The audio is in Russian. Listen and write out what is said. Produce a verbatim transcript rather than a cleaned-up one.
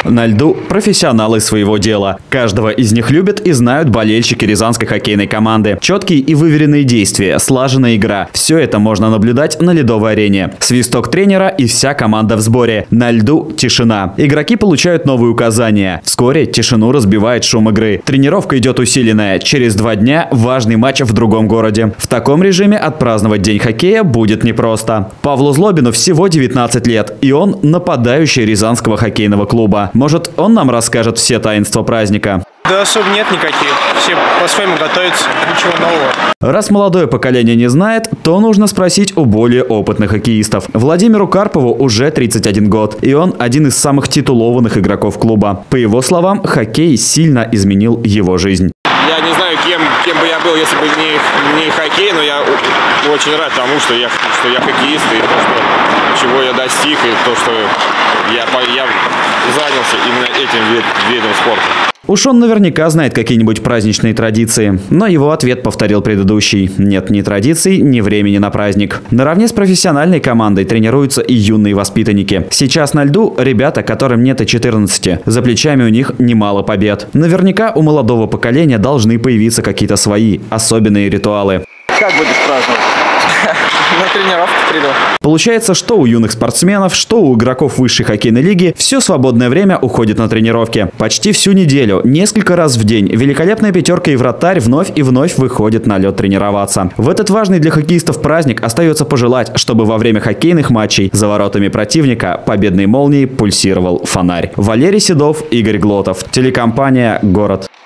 На льду профессионалы своего дела. Каждого из них любят и знают болельщики рязанской хоккейной команды. Четкие и выверенные действия, слаженная игра – все это можно наблюдать на ледовой арене. Свисток тренера и вся команда в сборе. На льду тишина. Игроки получают новые указания. Вскоре тишину разбивает шум игры. Тренировка идет усиленная. Через два дня важный матч в другом городе. В таком режиме отпраздновать День хоккея будет непросто. Павлу Злобину всего девятнадцать лет, и он нападающий Рязанского хоккейного клуба. Может, он нам расскажет все таинства праздника? Да особо нет никаких. Все по-своему готовятся. Ничего нового. Раз молодое поколение не знает, то нужно спросить у более опытных хоккеистов. Владимиру Карпову уже тридцать один год, и он один из самых титулованных игроков клуба. По его словам, хоккей сильно изменил его жизнь. Я не знаю, кем, кем бы я был, если бы не, не хоккей, но я очень рад тому, что я, что я хоккеист, и то, что, чего я достиг, и то, что я, я занялся именно этим вид, видом спорта. Уж он наверняка знает какие-нибудь праздничные традиции, но его ответ повторил предыдущий. Нет ни традиций, ни времени на праздник. Наравне с профессиональной командой тренируются и юные воспитанники. Сейчас на льду ребята, которым нет и четырнадцати. За плечами у них немало побед. Наверняка у молодого поколения должны появиться какие-то свои особенные ритуалы. Как будешь праздновать? На тренировку приду. Получается, что у юных спортсменов, что у игроков высшей хоккейной лиги все свободное время уходит на тренировки. Почти всю неделю, несколько раз в день, великолепная пятерка и вратарь вновь и вновь выходит на лед тренироваться. В этот важный для хоккеистов праздник остается пожелать, чтобы во время хоккейных матчей за воротами противника победной молнией пульсировал фонарь. Валерий Седов, Игорь Глотов. Телекомпания «Город».